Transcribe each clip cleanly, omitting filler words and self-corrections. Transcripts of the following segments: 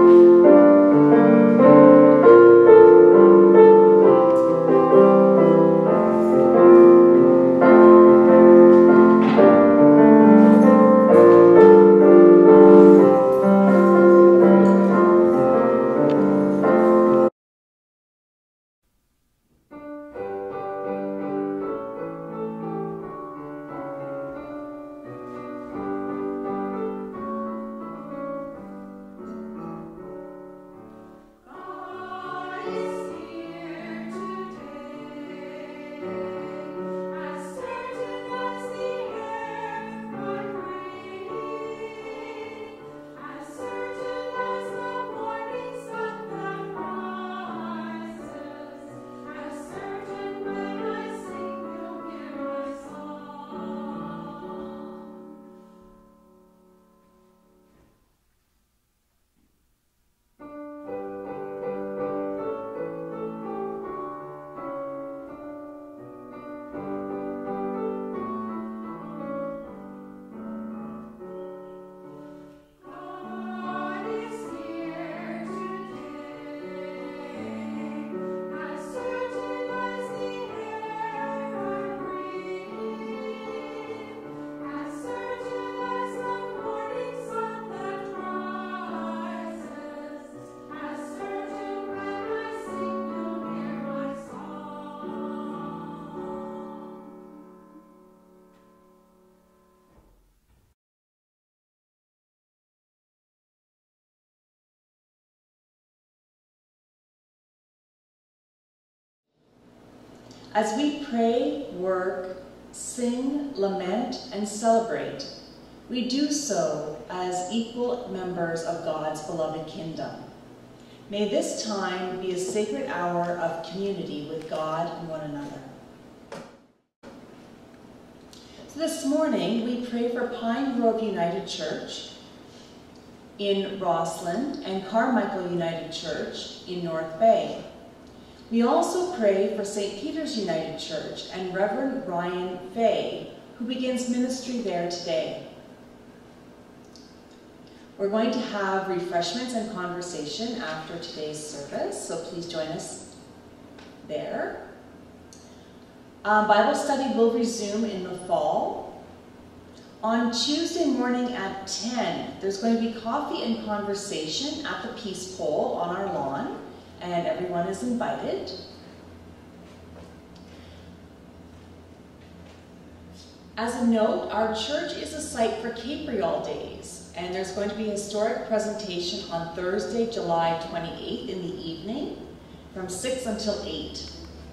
As we pray, work, sing, lament, and celebrate, we do so as equal members of God's beloved kingdom. May this time be a sacred hour of community with God and one another. So this morning, we pray for Pine Grove United Church in Rossland and Carmichael United Church in North Bay. We also pray for St. Peter's United Church and Reverend Ryan Fay, who begins ministry there today. We're going to have refreshments and conversation after today's service, so please join us there. Bible study will resume in the fall. On Tuesday morning at 10, there's going to be coffee and conversation at the Peace Pole on our lawn, and everyone is invited. As a note, our church is a site for Capriol Days, and there's going to be a historic presentation on Thursday, July 28th in the evening from 6 until 8.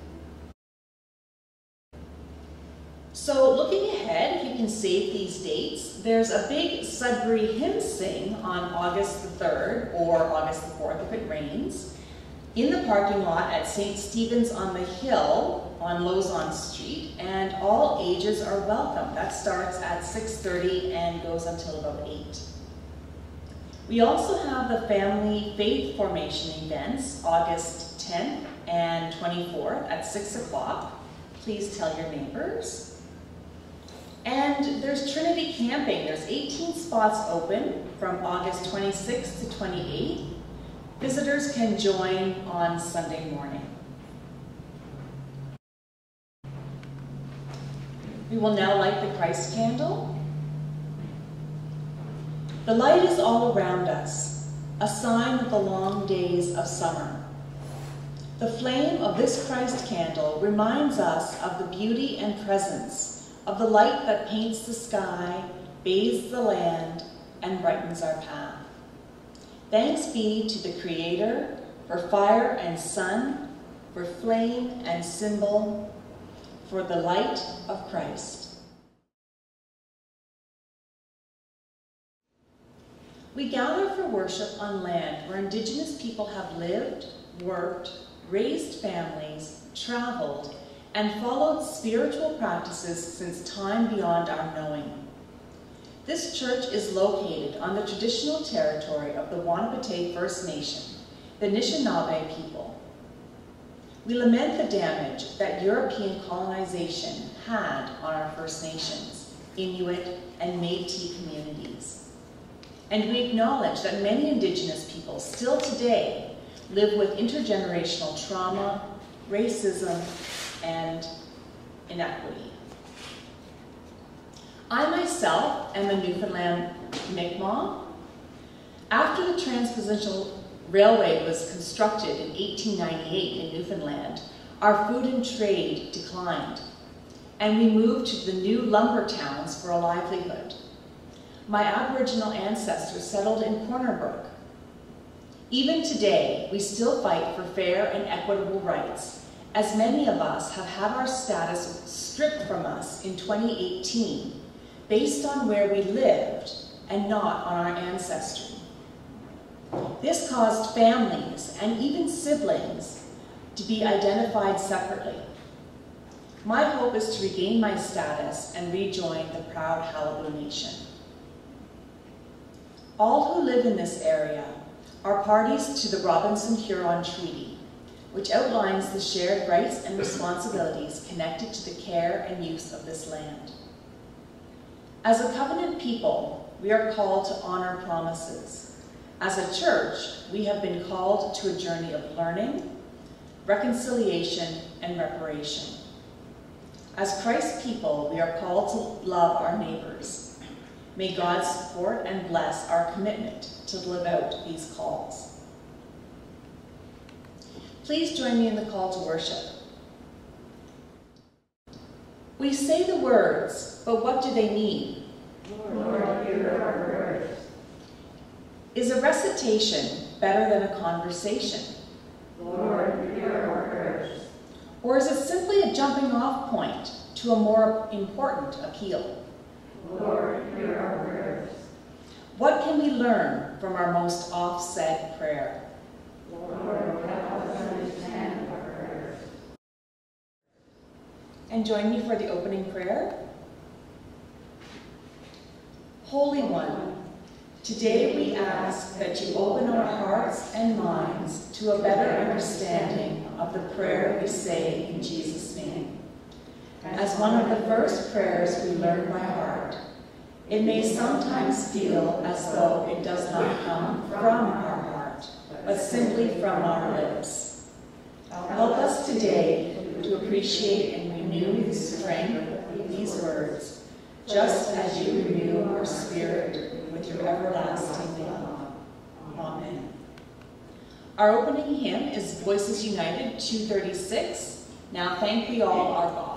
So looking ahead, if you can save these dates, there's a big Sudbury hymn sing on August the 3rd or August the 4th if it rains, in the parking lot at St. Stephen's on the Hill on Lausanne Street, and all ages are welcome. That starts at 6:30 and goes until about 8. We also have the family faith formation events August 10th and 24th at 6 o'clock. Please tell your neighbors. And there's Trinity Camping. There's 18 spots open from August 26th to 28th. Visitors can join on Sunday morning. We will now light the Christ candle. The light is all around us, a sign of the long days of summer. The flame of this Christ candle reminds us of the beauty and presence of the light that paints the sky, bathes the land, and brightens our path. Thanks be to the Creator for fire and sun, for flame and symbol, for the light of Christ. We gather for worship on land where Indigenous people have lived, worked, raised families, traveled, and followed spiritual practices since time beyond our knowing. This church is located on the traditional territory of the Wahnapitae First Nation, the Anishinaabe people. We lament the damage that European colonization had on our First Nations, Inuit, and Métis communities. and we acknowledge that many Indigenous peoples still today live with intergenerational trauma, racism, and inequity. I myself am a Newfoundland Mi'kmaq. After the Transpositional Railway was constructed in 1898 in Newfoundland, our food and trade declined, and we moved to the new lumber towns for a livelihood. My Aboriginal ancestors settled in Corner Brook. Even today, we still fight for fair and equitable rights, as many of us have had our status stripped from us in 2018, based on where we lived and not on our ancestry. This caused families and even siblings to be identified separately. My hope is to regain my status and rejoin the proud Qalipu Nation. All who live in this area are parties to the Robinson-Huron Treaty, which outlines the shared rights and responsibilities connected to the care and use of this land. As a covenant people, we are called to honor promises. As a church, we have been called to a journey of learning, reconciliation, and reparation. As Christ's people, we are called to love our neighbors. May God support and bless our commitment to live out these calls. Please join me in the call to worship. We say the words, but what do they mean? Lord, hear our prayers. Is a recitation better than a conversation? Lord, hear our prayers. Or is it simply a jumping off point to a more important appeal? Lord, hear our prayers. What can we learn from our most oft-said prayer? Lord, help us understand our prayers. And join me for the opening prayer. Holy One, today we ask that you open our hearts and minds to a better understanding of the prayer we say in Jesus' name. As one of the first prayers we learn by heart, it may sometimes feel as though it does not come from our heart, but simply from our lips. Help us today to appreciate and renew the strength of these words, just as you renew our spirit with your everlasting love. Amen. Our opening hymn is Voices United 236, Now Thank We All Our God.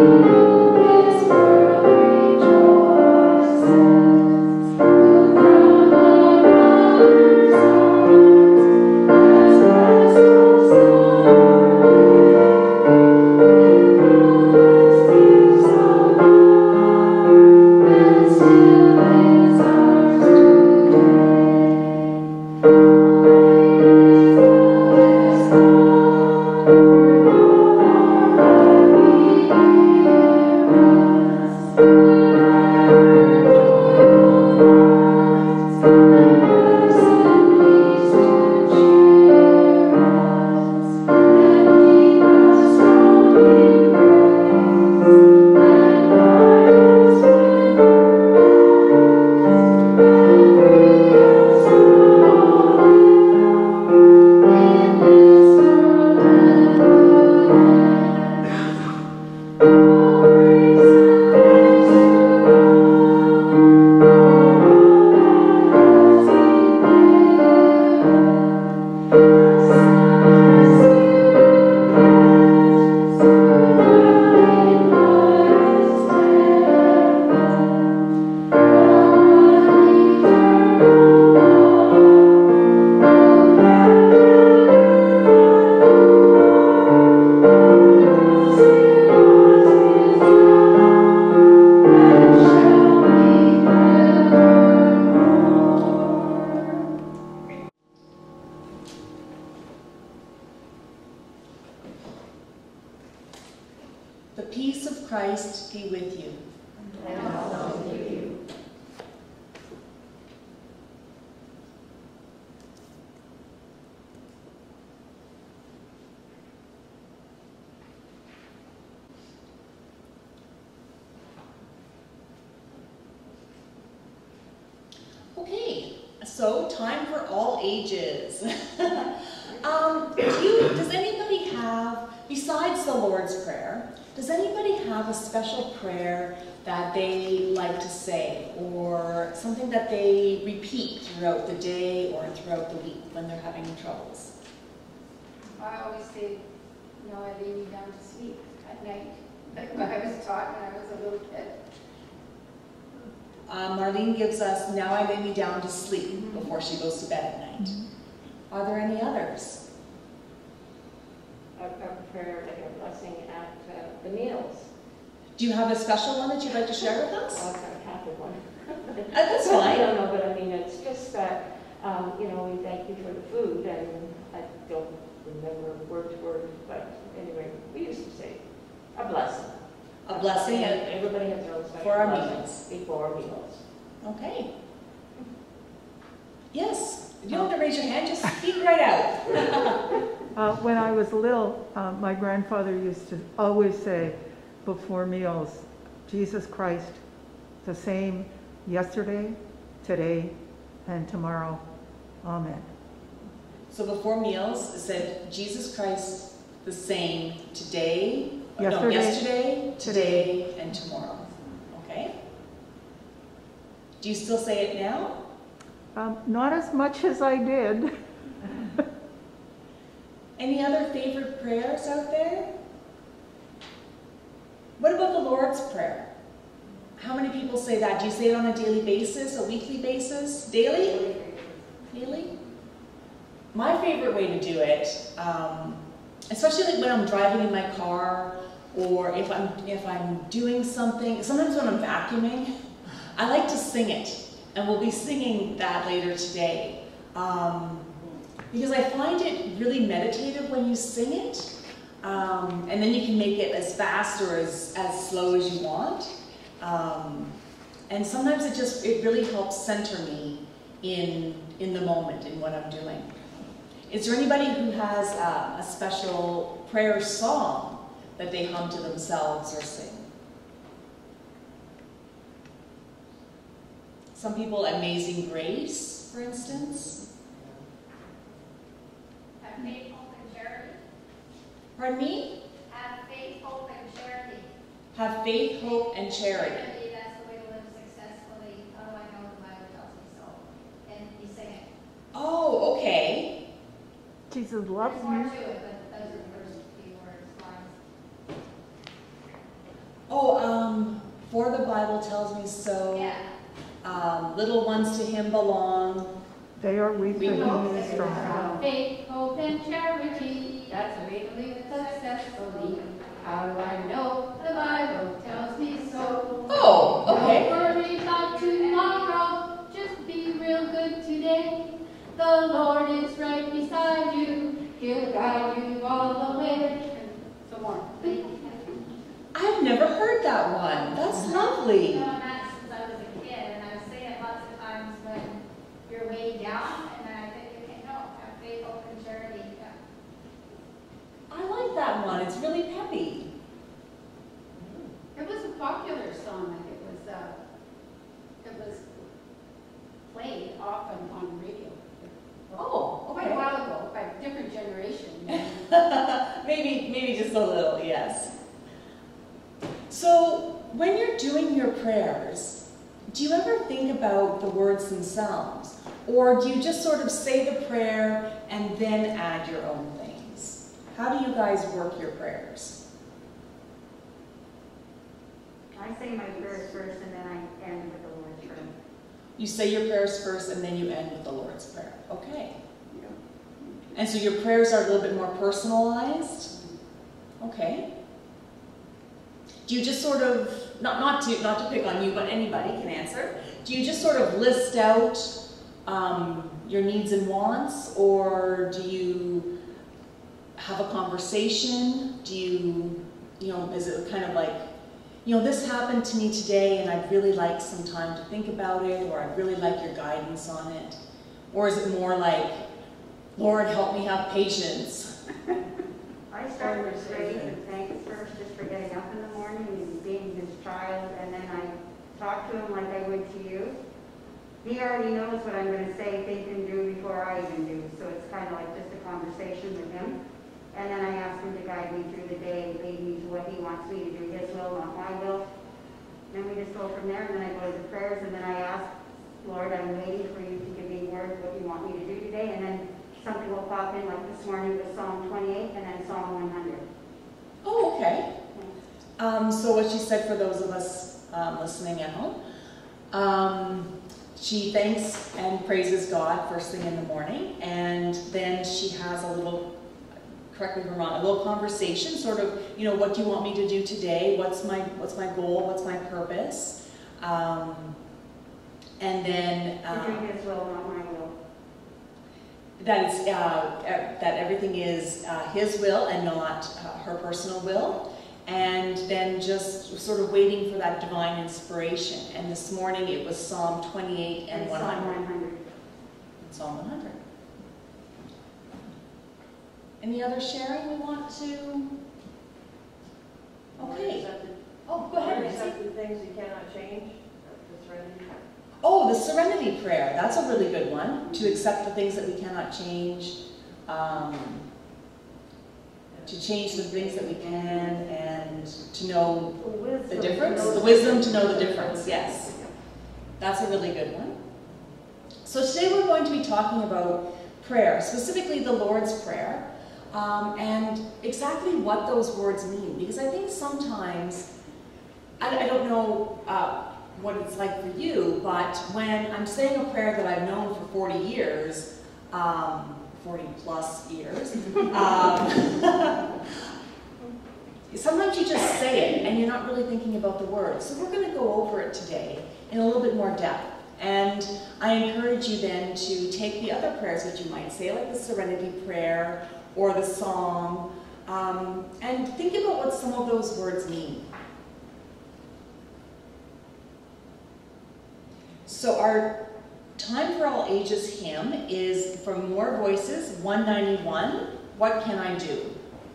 Rejoices, The peace of Christ be with you. And also with you. Okay, so time for all ages. Does anybody have, besides the Lord's Prayer, does anybody have a special prayer that they like to say, or something that they repeat throughout the day or throughout the week when they're having troubles? I always say, no, I lay me down to sleep at night, like what I was taught when I was a little kid. Marlene gives us, now I lay me down to sleep before she goes to bed at night. Are there any others? A prayer, like a blessing at the meals. Do you have a special one that you'd like to share with us? Well, I've got a Catholic one. That's Well, I fine. don't know, but I mean, it's just that, you know, we thank you for the food, and I don't remember word to word, but anyway, we used to say a blessing. A blessing And everybody has their own special for our blessing meals. before meals. Okay. Yes, you don't have to raise your hand, just speak right out. When I was little, my grandfather used to always say before meals, Jesus Christ, the same yesterday, today, and tomorrow. Amen. So before meals, it said, Jesus Christ, the same today, Yesterday, today, and tomorrow. Okay? Do you still say it now? Not as much as I did. Any other favorite prayers out there? What about the Lord's Prayer? How many people say that? Do you say it on a daily basis, a weekly basis? Daily? Daily? My favorite way to do it, especially like when I'm driving in my car, or if I'm doing something, sometimes when I'm vacuuming, I like to sing it, and we'll be singing that later today. Because I find it really meditative when you sing it, and then you can make it as fast or as slow as you want. And sometimes it really helps center me in the moment, in what I'm doing. Is there anybody who has a special prayer song that they hum to themselves or sing? Some people, Amazing Grace, for instance. Have faith, hope, and charity. Pardon me? Have faith, hope, and charity. Have faith, hope, and charity. Charity, that's the way to live successfully. How do I know? The Bible tells me so. And you sing it. Oh, okay. Jesus loves There's more me. to it, but those are the first few words, lines. Oh, for the Bible tells me so. Yeah. Little ones to him belong. They are weak, We but know he is Have strong. faith, hope, and charity. That's the way to live successfully. How do I know? The Bible tells me so. Oh, okay. Don't worry about tomorrow, just be real good today. The Lord is right beside you, He'll guide you all the way. Some more. I've never heard that one. That's lovely. You know, that since I was a kid, and I say it lots of times when you're way down, and I think, okay, no, have faith, hope, and charity. Yeah. I like that one. It's really peppy. It was a popular song, and it was played often on radio. Oh, Quite a okay. while ago, by a different generation. maybe just a little, yes. So, when you're doing your prayers, do you ever think about the words themselves? Or do you just sort of say the prayer and then add your own things? How do you guys work your prayers? I say my prayers first and then I end with the Lord's Prayer. You say your prayers first and then you end with the Lord's Prayer. Okay. And so your prayers are a little bit more personalized? Okay. Do you just sort of, not to pick on you, but anybody can answer. Do you just sort of list out your needs and wants, or do you have a conversation? Do you is it kind of like, this happened to me today and I'd really like some time to think about it, or I'd really like your guidance on it? Or is it more like, Lord, help me have patience? I start with praise and thanks first, just for getting up in the morning and being his child, and then I talk to him like I would to you. He already knows what I'm going to say, think, and do before I even do, so it's kind of like just a conversation with him. And then I ask him to guide me through the day and lead me to what he wants me to do, his will, not my will. Then we just go from there, and then I go to the prayers, and then I ask, Lord, I'm waiting for you to give me word what you want me to do today, and then something will pop in, like this morning with Psalm 28 and then Psalm 100. Oh, okay. So what she said for those of us listening at home, she thanks and praises God first thing in the morning, and then she has a little, correct me if I'm wrong, a little conversation, sort of, what do you want me to do today? What's my goal? What's my purpose? And then to do his will, not my will. that everything is his will and not her personal will. And then just sort of waiting for that divine inspiration. And this morning it was Psalm 28 and 100. Psalm 100. Psalm 100. Any other sharing we want to? Okay. Oh, go ahead, Nancy. Accept the things you cannot change. The serenity. Oh, the serenity prayer. That's a really good one. To accept the things that we cannot change. To change the things that we can, and to know the difference. The wisdom to know the difference, yes. That's a really good one. So today we're going to be talking about prayer, specifically the Lord's Prayer, and exactly what those words mean. Because I think sometimes, I don't know what it's like for you, but when I'm saying a prayer that I've known for 40 years, 40 plus years, sometimes you just say it and you're not really thinking about the words. So we're going to go over it today in a little bit more depth. And I encourage you then to take the other prayers that you might say, like the Serenity Prayer or the Psalm, and think about what some of those words mean. So our Time for All Ages hymn is from More Voices, 191, What Can I Do?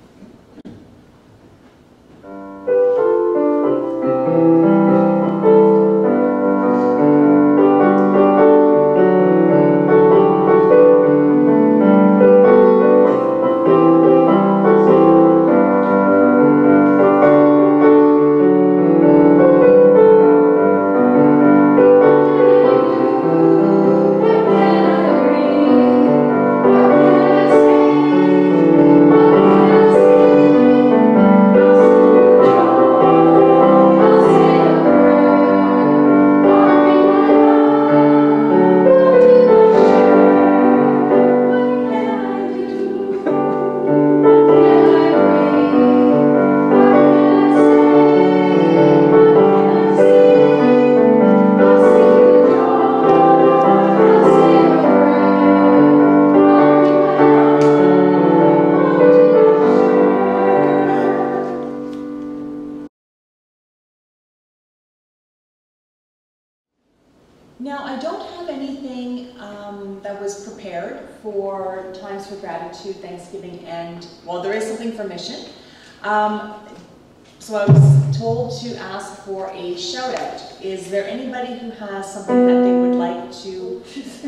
Now, I don't have anything that was prepared for Times for Gratitude, Thanksgiving, and, well, there is something for mission. So I was told to ask for a shout out. Is there anybody who has something that they would like to?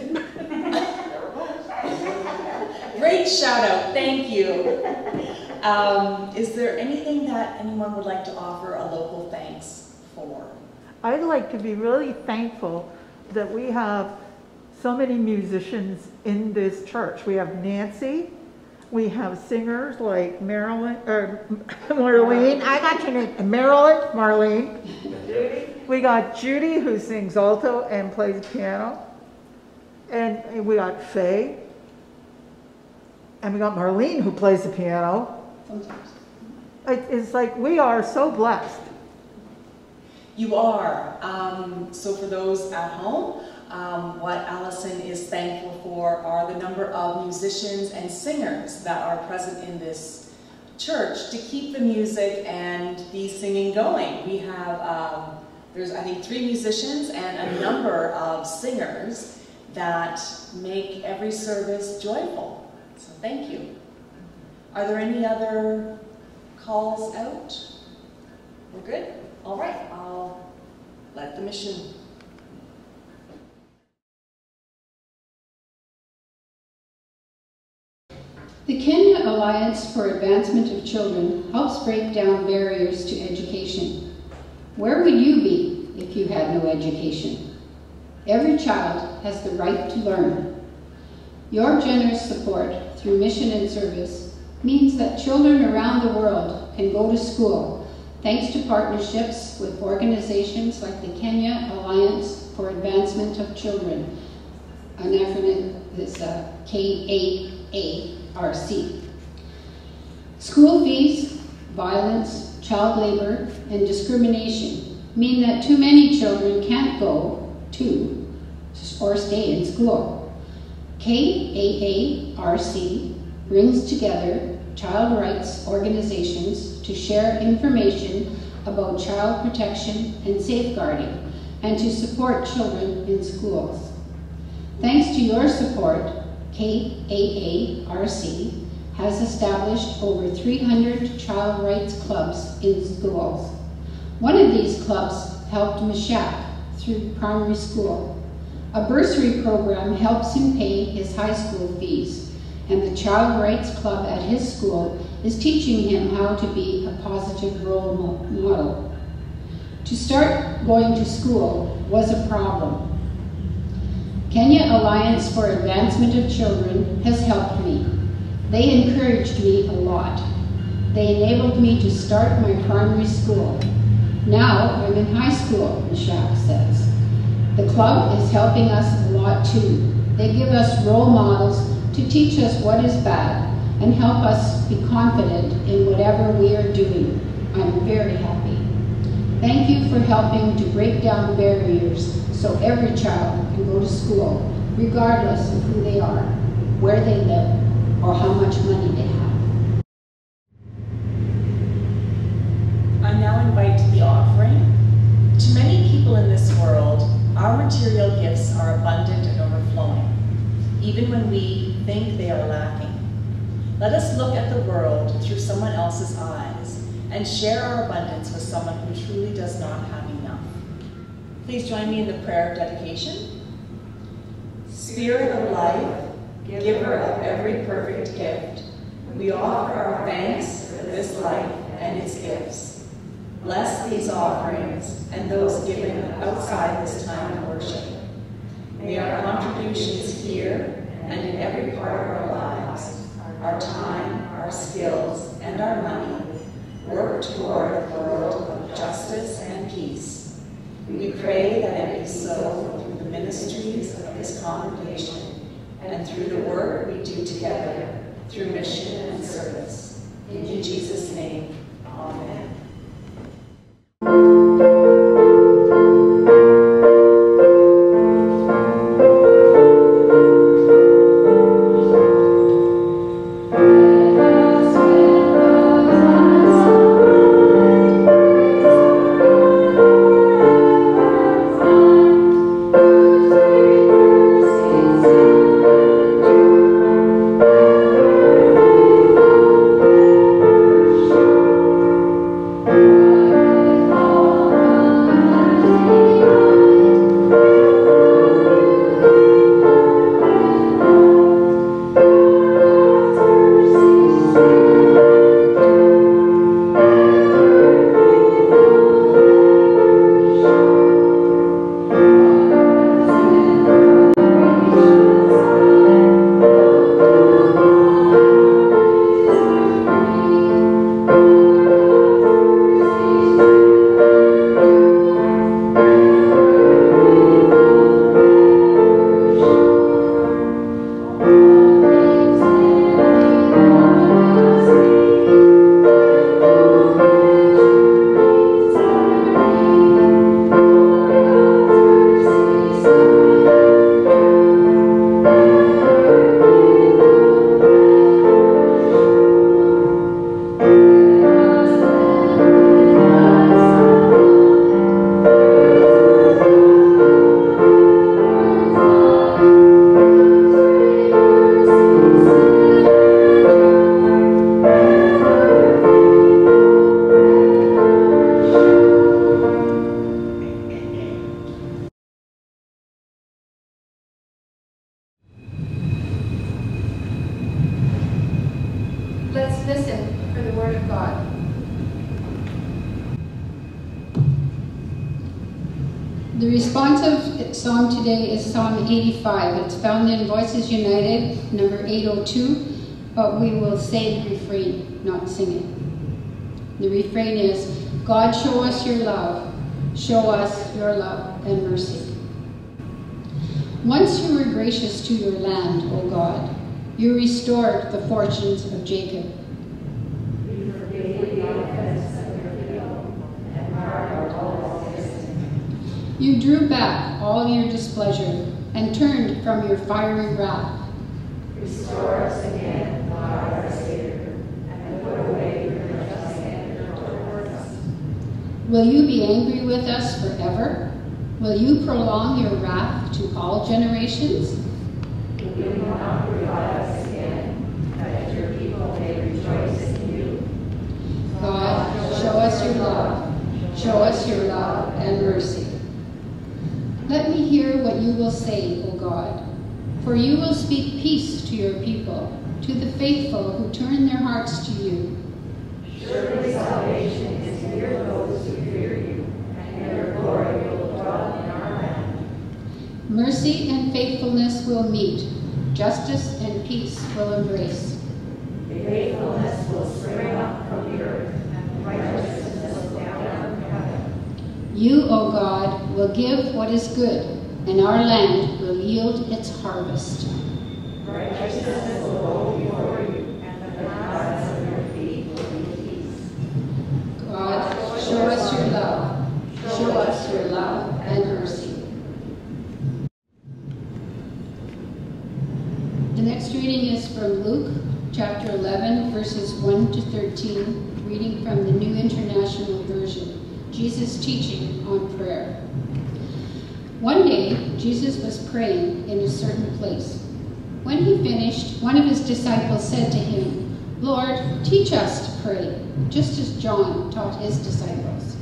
Great shout out, thank you. Is there anything that anyone would like to offer a local thanks for? I'd like to be really thankful that we have so many musicians in this church. We have Nancy, we have singers like Marlene, I got your name, Marlene. Judy? We got Judy, who sings alto and plays piano. And we got Faye. And we got Marlene, who plays the piano. Sometimes. It's like we are so blessed. You are. So for those at home, what Allison is thankful for are the number of musicians and singers that are present in this church to keep the music and the singing going. We have, there's I think 3 musicians and a number of singers that make every service joyful. So thank you. Are there any other calls out? We're good? All right, I'll let the mission. The Kenya Alliance for Advancement of Children helps break down barriers to education. Where would you be if you had no education? Every child has the right to learn. Your generous support through mission and service means that children around the world can go to school thanks to partnerships with organizations like the Kenya Alliance for Advancement of Children. An acronym is KAARC. School fees, violence, child labor, and discrimination mean that too many children can't go to or stay in school. KAARC brings together child rights organizations to share information about child protection and safeguarding and to support children in schools. Thanks to your support, KAARC has established over 300 child rights clubs in schools. One of these clubs helped Meshach through primary school. A bursary program helps him pay his high school fees, and the Child Rights Club at his school is teaching him how to be a positive role model. To start going to school was a problem. Kenya Alliance for Advancement of Children has helped me. They encouraged me a lot. They enabled me to start my primary school. Now I'm in high school, Meshach says. The club is helping us a lot too. They give us role models to teach us what is bad and help us be confident in whatever we are doing. I'm very happy. Thank you for helping to break down barriers so every child can go to school, regardless of who they are, where they live, or how much money they have. I now invite the offering. To many people in this world, our material gifts are abundant and overflowing, even when we think they are lacking. Let us look at the world through someone else's eyes and share our abundance with someone who truly does not have enough. Please join me in the prayer of dedication. Spirit of life, giver of every perfect gift, we offer our thanks for this life and its gifts. Bless these offerings and those given outside this time of worship. May our contributions here and in every part of our lives, our time, our skills, and our money work toward a world of justice and peace. We pray that it be so through the ministries of this congregation and through the work we do together through mission and service. In Jesus' name, amen. The responsive psalm today is Psalm 85. It's found in Voices United, number 802, but we will say the refrain, not sing it. The refrain is, God, show us your love, show us your love and mercy. Once you were gracious to your land, O God. You restored the fortunes of Jacob. You forgave the offense of your people and pardoned all our sins. You drew back all your displeasure and turned from your fiery wrath. Restore us again, God our Savior, and put away your just anger toward us. Will you be angry with us forever? Will you prolong your wrath to all generations? Will you not revive us again, that your people may rejoice in you? God, show us your love. Show us your love and mercy. Let me hear what you will say, O God, for you will speak peace to your people, to the faithful who turn their hearts to you. Surely salvation is near those who fear you, and your glory will dwell in our land. Mercy and faithfulness will meet. Justice and peace will embrace. Faithfulness will spring up from the earth, and righteousness down from heaven. You, O God, will give what is good, and our land will yield its harvest. Righteousness will go before you, and the paths of your feet will be peace. God, show us your love. Show us your love and mercy. The next reading is from Luke chapter 11, verses 1 to 13, reading from the New International Version. Jesus teaching on prayer. One day, Jesus was praying in a certain place. When he finished, one of his disciples said to him, Lord, teach us to pray, just as John taught his disciples.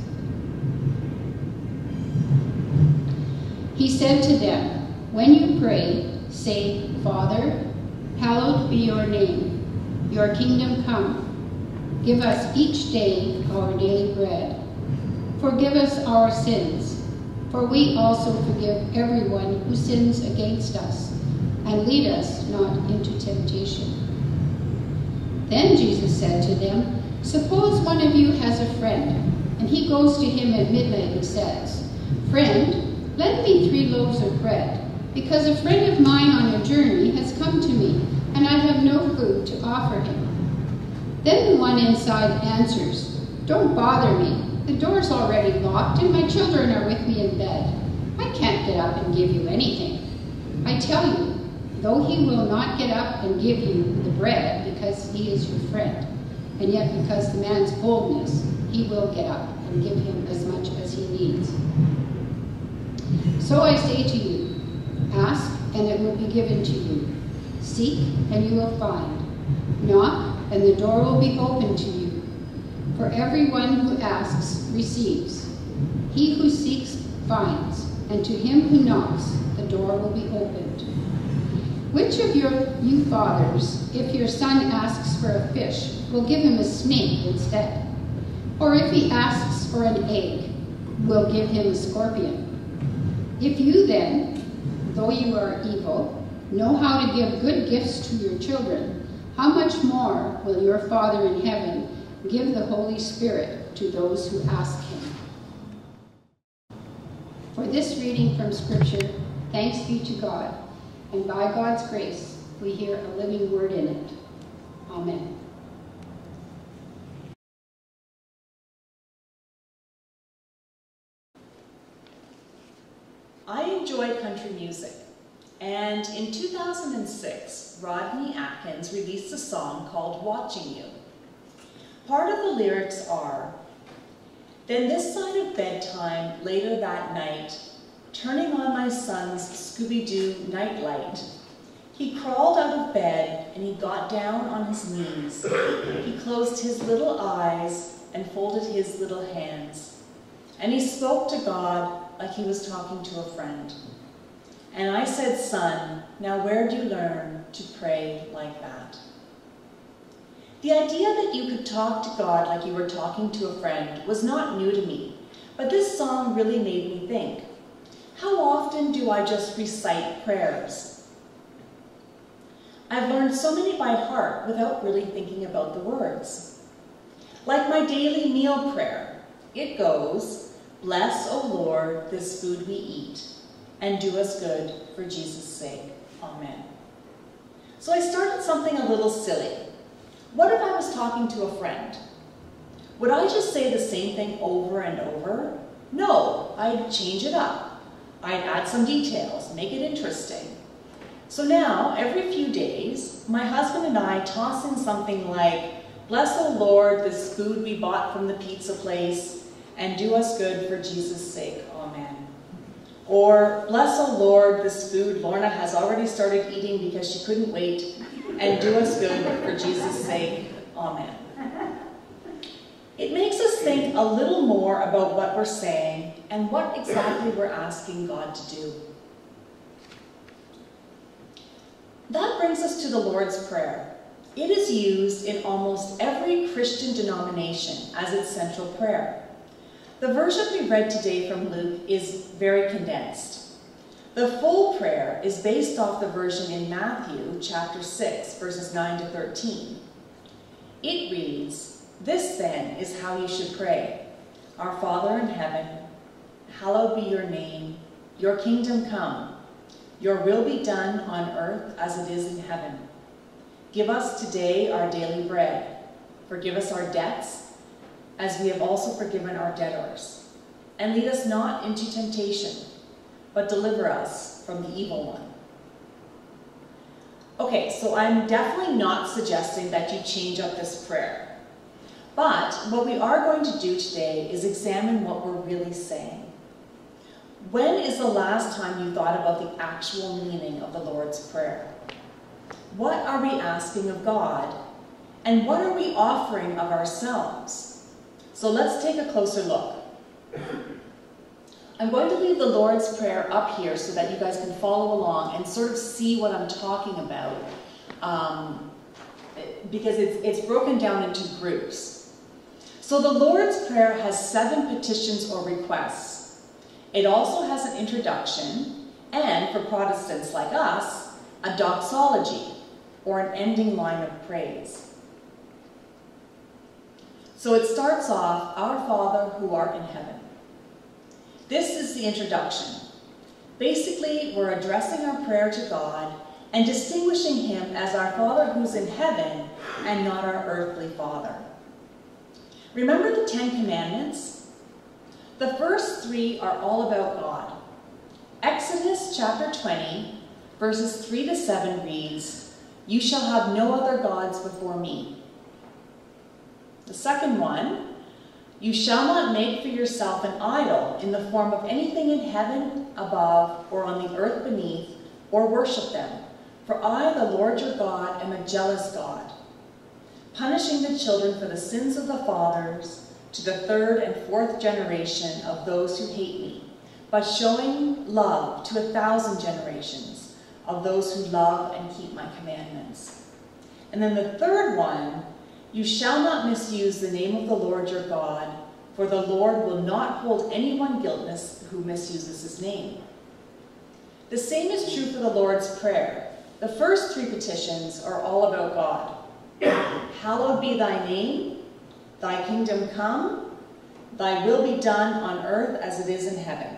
He said to them, when you pray, say, Father, hallowed be your name. Your kingdom come. Give us each day our daily bread. Forgive us our sins, for we also forgive everyone who sins against us, and lead us not into temptation. Then Jesus said to them, suppose one of you has a friend, and he goes to him at midnight and says, Friend, lend me 3 loaves of bread, because a friend of mine on a journey has come to me, and I have no food to offer him. Then the one inside answers, Don't bother me. The door's already locked, and my children are with me in bed. I can't get up and give you anything. I tell you, though he will not get up and give you the bread because he is your friend, and yet because the man's boldness, he will get up and give him as much as he needs. So I say to you, ask, and it will be given to you. Seek, and you will find. Knock, and the door will be opened to you. For everyone who asks receives. He who seeks finds, and to him who knocks, the door will be opened. Which of you fathers, if your son asks for a fish, will give him a snake instead? Or if he asks for an egg, will give him a scorpion? If you then, though you are evil, know how to give good gifts to your children, how much more will your Father in heaven give the Holy Spirit to those who ask him? For this reading from Scripture, thanks be to God, and by God's grace, we hear a living word in it. Amen. I enjoy country music, and in 2006, Rodney Atkins released a song called Watching You. Part of the lyrics are, then this side of bedtime, later that night, turning on my son's Scooby-Doo nightlight, he crawled out of bed and he got down on his knees. He closed his little eyes and folded his little hands. And he spoke to God like he was talking to a friend. And I said, son, now where'd you learn to pray like that? The idea that you could talk to God like you were talking to a friend was not new to me, but this song really made me think. how often do I just recite prayers? I've learned so many by heart without really thinking about the words. Like my daily meal prayer, it goes, "Bless, O Lord, this food we eat, and do us good for Jesus' sake. Amen." So I started something a little silly. What if I was talking to a friend? Would I just say the same thing over and over? No, I'd change it up. I'd add some details, make it interesting. So now, every few days, my husband and I toss in something like, "Bless, O Lord, this food we bought from the pizza place, and do us good for Jesus' sake. Amen." Or, "Bless, O Lord, this food Lorna has already started eating because she couldn't wait, and do us good for Jesus' sake. Amen." It makes us think a little more about what we're saying and what exactly we're asking God to do. That brings us to the Lord's Prayer. It is used in almost every Christian denomination as its central prayer. The version we read today from Luke is very condensed. The full prayer is based off the version in Matthew chapter 6, verses 9 to 13. It reads, "This then is how you should pray. Our Father in heaven, hallowed be your name. Your kingdom come. Your will be done on earth as it is in heaven. Give us today our daily bread. Forgive us our debts, as we have also forgiven our debtors. And lead us not into temptation, but deliver us from the evil one." Okay, so I'm definitely not suggesting that you change up this prayer. But what we are going to do today is examine what we're really saying. When is the last time you thought about the actual meaning of the Lord's Prayer? What are we asking of God? And what are we offering of ourselves? So let's take a closer look. I'm going to leave the Lord's Prayer up here so that you guys can follow along and sort of see what I'm talking about, because it's broken down into groups. So the Lord's Prayer has 7 petitions or requests. It also has an introduction, and for Protestants like us, a doxology, or an ending line of praise. So it starts off, "Our Father who art in heaven." This is the introduction. Basically, we're addressing our prayer to God and distinguishing him as our Father who's in heaven and not our earthly father. Remember the 10 Commandments? The first 3 are all about God. Exodus chapter 20, verses 3 to 7 reads, "You shall have no other gods before me." The second one, "You shall not make for yourself an idol in the form of anything in heaven above or on the earth beneath, or worship them. For I, the Lord your God, am a jealous God, punishing the children for the sins of the fathers to the 3rd and 4th generation of those who hate me, but showing love to 1,000 generations of those who love and keep my commandments." And then the third one, "You shall not misuse the name of the Lord your God, for the Lord will not hold anyone guiltless who misuses his name." The same is true for the Lord's Prayer. The first 3 petitions are all about God. "Hallowed be thy name, thy kingdom come, thy will be done on earth as it is in heaven."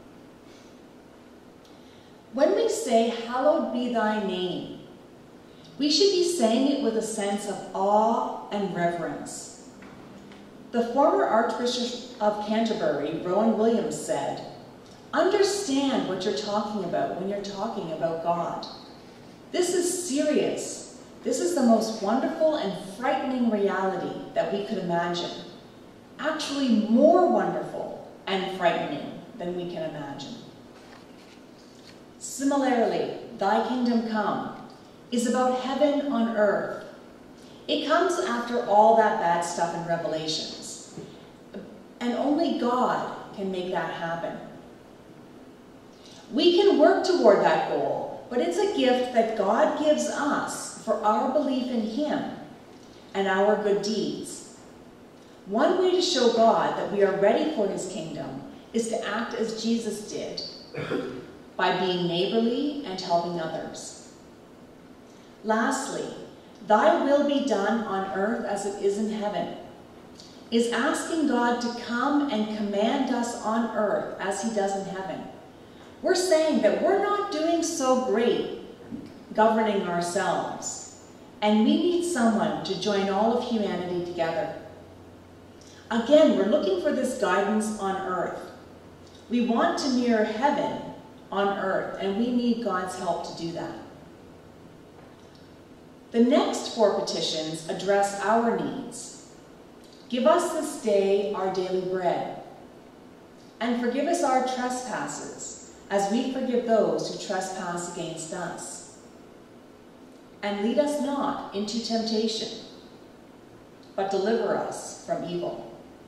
When we say, "Hallowed be thy name," we should be saying it with a sense of awe and reverence. The former Archbishop of Canterbury, Rowan Williams, said, "Understand what you're talking about when you're talking about God. This is serious. This is the most wonderful and frightening reality that we could imagine. Actually more wonderful and frightening than we can imagine." Similarly, "Thy kingdom come" is about heaven on earth. It comes after all that bad stuff in Revelations. And only God can make that happen. We can work toward that goal, but it's a gift that God gives us for our belief in him and our good deeds. One way to show God that we are ready for his kingdom is to act as Jesus did by being neighborly and helping others. Lastly, thy will be done on earth as it is in heaven, is asking God to come and command us on earth as he does in heaven. We're saying that we're not doing so great governing ourselves, and we need someone to join all of humanity together. Again, we're looking for this guidance on earth. We want to mirror heaven on earth, and we need God's help to do that. The next 4 petitions address our needs. Give us this day our daily bread, and forgive us our trespasses, as we forgive those who trespass against us. And lead us not into temptation, but deliver us from evil.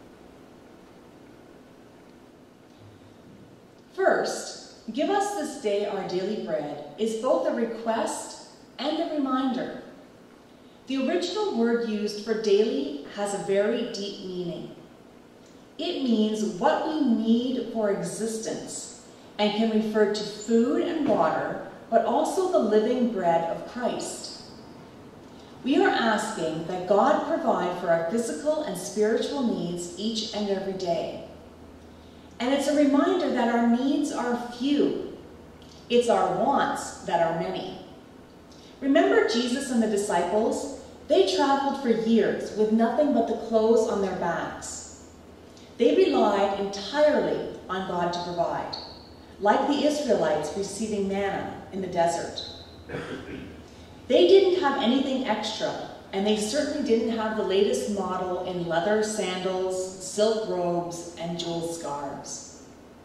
First, give us this day our daily bread is both a request and a reminder. The original word used for daily has a very deep meaning. It means what we need for existence and can refer to food and water, but also the living bread of Christ. We are asking that God provide for our physical and spiritual needs each and every day. And it's a reminder that our needs are few. It's our wants that are many. Remember Jesus and the disciples? They traveled for years with nothing but the clothes on their backs. They relied entirely on God to provide, like the Israelites receiving manna in the desert. They didn't have anything extra, and they certainly didn't have the latest model in leather sandals, silk robes, and jeweled scarves.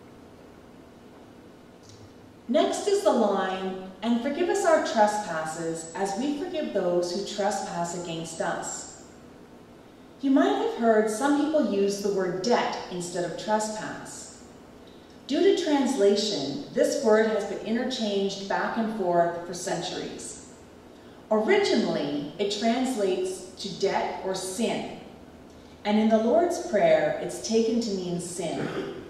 Next is the line, and forgive us our trespasses as we forgive those who trespass against us. You might have heard some people use the word debt instead of trespass. Due to translation, this word has been interchanged back and forth for centuries. Originally, it translates to debt or sin, and in the Lord's Prayer, it's taken to mean sin.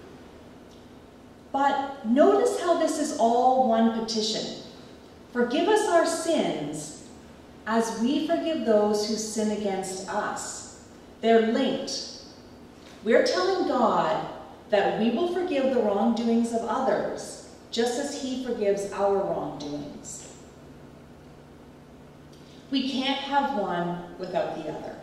But notice how this is all one petition. Forgive us our sins as we forgive those who sin against us. They're linked. We're telling God that we will forgive the wrongdoings of others, just as he forgives our wrongdoings. We can't have one without the other.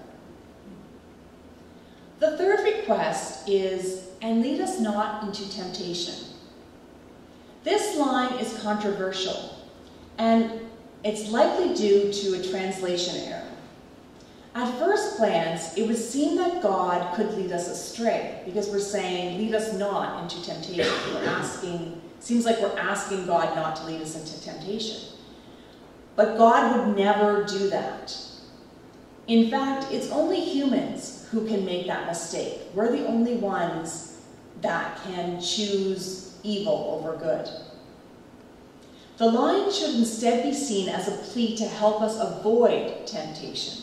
The third request is, and lead us not into temptation. This line is controversial, and it's likely due to a translation error. At first glance, it would seem that God could lead us astray, because we're saying, lead us not into temptation. Seems like we're asking God not to lead us into temptation. But God would never do that. In fact, it's only humans who can make that mistake. We're the only ones that can choose evil over good. The line should instead be seen as a plea to help us avoid temptation.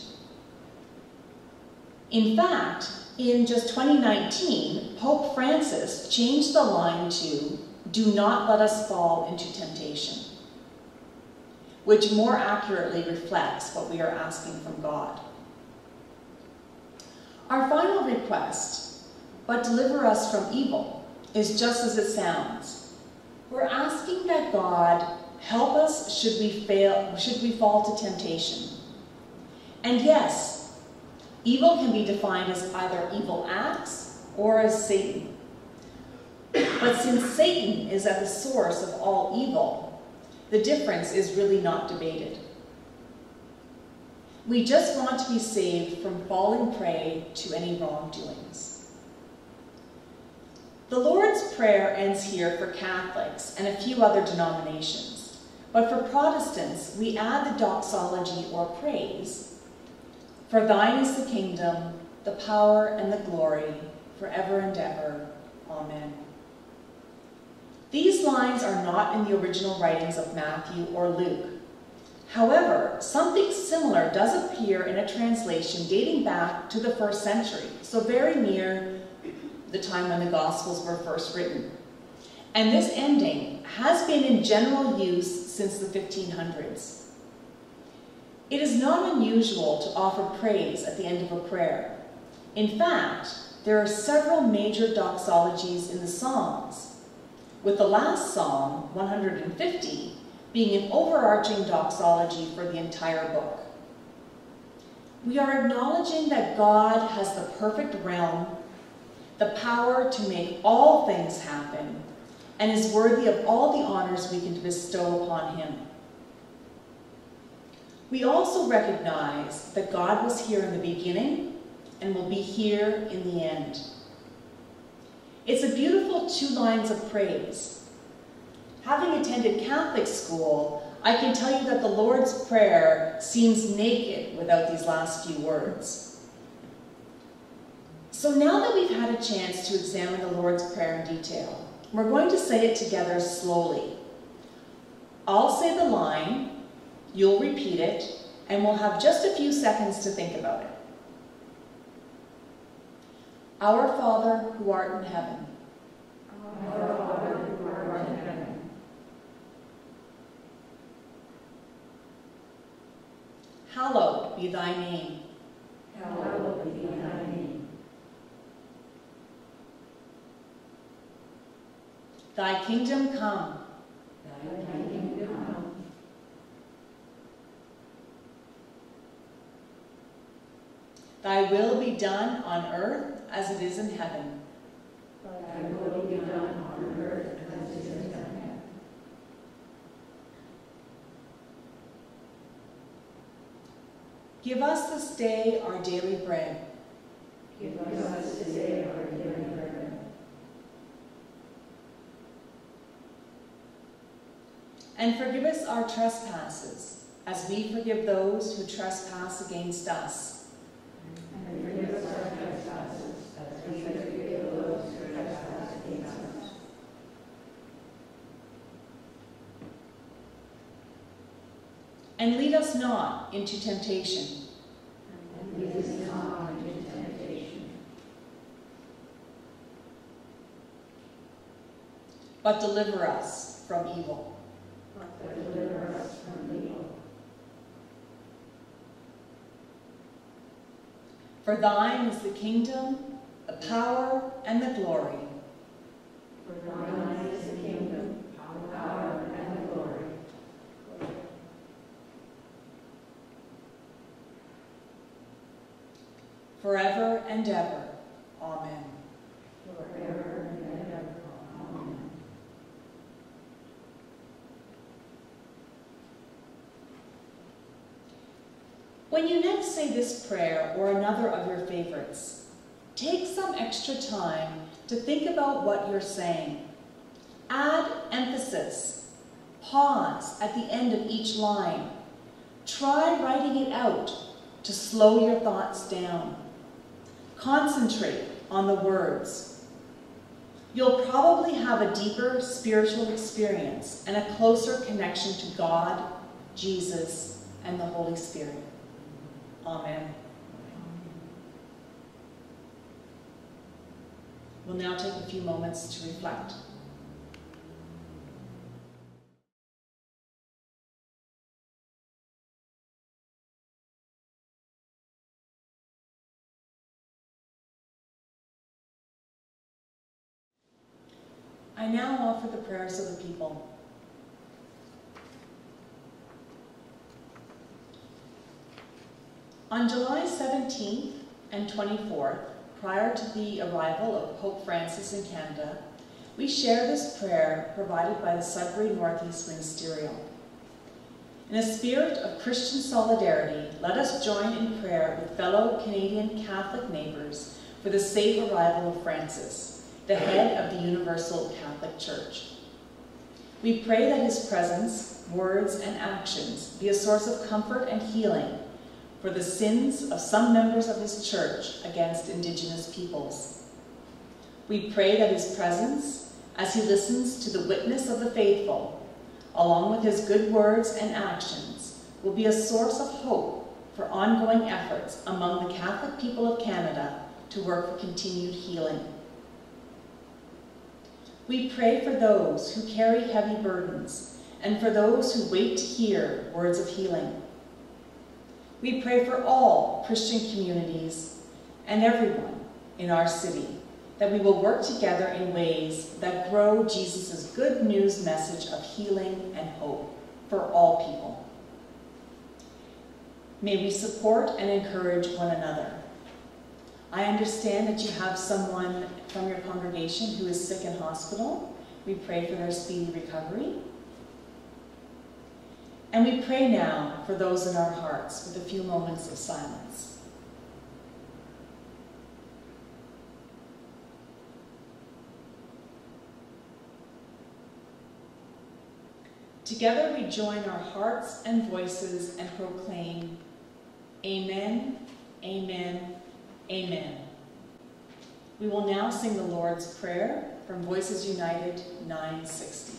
In fact, in just 2019, Pope Francis changed the line to, do not let us fall into temptation, which more accurately reflects what we are asking from God. Our final request, but deliver us from evil, is just as it sounds. We're asking that God help us should we fall to temptation. And yes, evil can be defined as either evil acts or as Satan. But since Satan is at the source of all evil, the difference is really not debated. We just want to be saved from falling prey to any wrongdoings. The Lord's Prayer ends here for Catholics and a few other denominations, but for Protestants, we add the doxology or praise. For thine is the kingdom, the power, and the glory, forever and ever. Amen. These lines are not in the original writings of Matthew or Luke. However, something similar does appear in a translation dating back to the 1st century, so very near the time when the Gospels were first written. and this ending has been in general use since the 1500s. It is not unusual to offer praise at the end of a prayer. In fact, there are several major doxologies in the Psalms, with the last Psalm, 150, being an overarching doxology for the entire book. We are acknowledging that God has the perfect realm, the power to make all things happen, and is worthy of all the honors we can bestow upon him. We also recognize that God was here in the beginning and will be here in the end. It's a beautiful 2 lines of praise. Having attended Catholic school, I can tell you that the Lord's Prayer seems naked without these last few words. So now that we've had a chance to examine the Lord's Prayer in detail, we're going to say it together slowly. I'll say the line, you'll repeat it, and we'll have just a few seconds to think about it. Our Father, who art in heaven. Our Father, who art in heaven. Hallowed be thy name. Hallowed be thy name. Thy kingdom come. Thy kingdom come. Thy will be done on earth as it is in heaven. Thy will be done on earth as it is in heaven. Give us this day our daily bread. Give us this day our daily bread. And forgive us our trespasses, as we forgive those who trespass against us. And forgive us our trespasses, as we forgive those who trespass against us. And lead us not into temptation, And lead us not into temptation, but deliver us from evil. but deliver us from evil. For thine is the kingdom, the power, and the glory. For thine is the kingdom, the power, and the glory. Forever and ever. Amen. Forever and ever. Amen. When you next say this prayer or another of your favorites, take some extra time to think about what you're saying. Add emphasis. Pause at the end of each line. Try writing it out to slow your thoughts down. Concentrate on the words. You'll probably have a deeper spiritual experience and a closer connection to God, Jesus, and the Holy Spirit. Amen. We'll now take a few moments to reflect. I now offer the prayers of the people. On July 17th and 24th, prior to the arrival of Pope Francis in Canada, we share this prayer provided by the Sudbury Northeast Ministerial. In a spirit of Christian solidarity, let us join in prayer with fellow Canadian Catholic neighbors for the safe arrival of Francis, the head of the Universal Catholic Church. We pray that his presence, words, and actions be a source of comfort and healing for the sins of some members of his church against Indigenous peoples. We pray that his presence, as he listens to the witness of the faithful, along with his good words and actions, will be a source of hope for ongoing efforts among the Catholic people of Canada to work for continued healing. We pray for those who carry heavy burdens and for those who wait to hear words of healing. We pray for all Christian communities and everyone in our city, that we will work together in ways that grow Jesus' good news message of healing and hope for all people. May we support and encourage one another. I understand that you have someone from your congregation who is sick in hospital. We pray for their speedy recovery. And we pray now for those in our hearts with a few moments of silence. Together we join our hearts and voices and proclaim, Amen, Amen, Amen. We will now sing the Lord's Prayer from Voices United 960.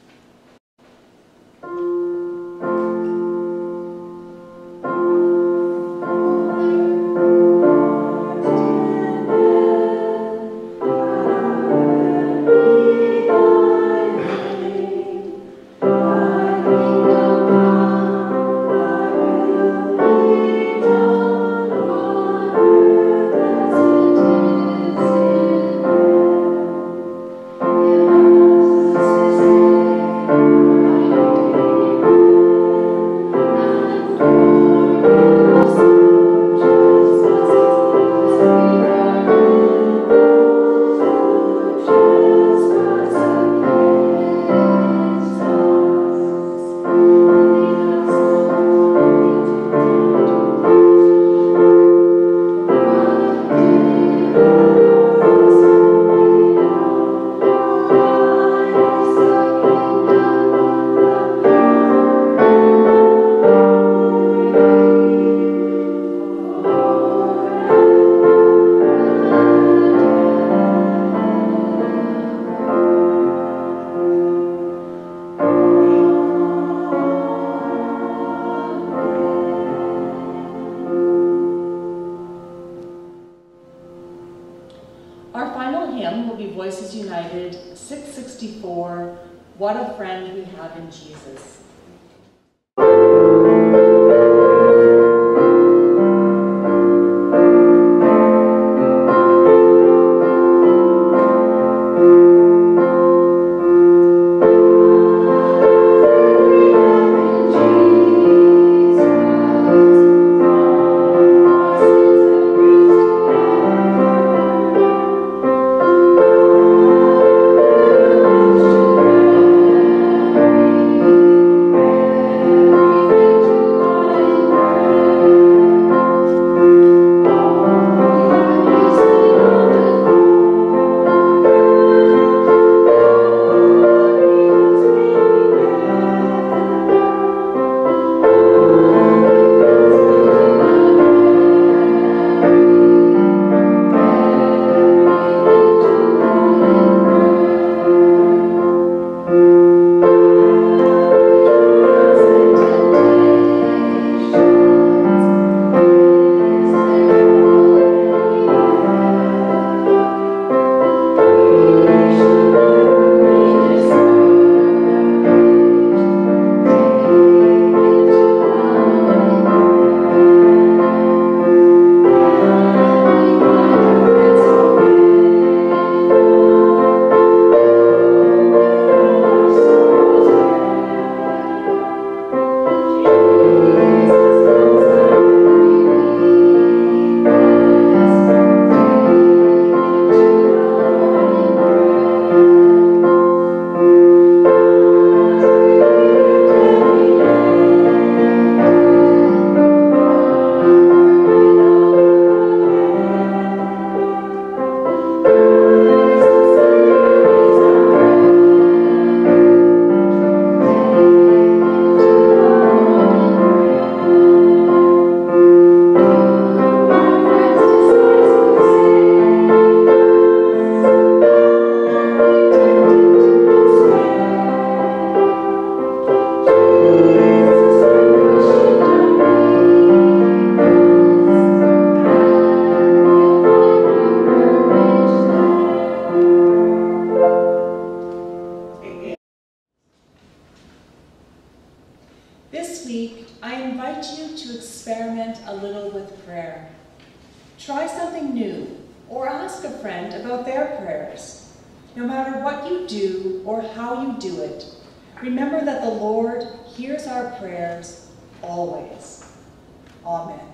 Voices United 664, What a Friend We Have in Jesus. invite you to experiment a little with prayer. Try something new, or ask a friend about their prayers. No matter what you do or how you do it, remember that the Lord hears our prayers always. Amen.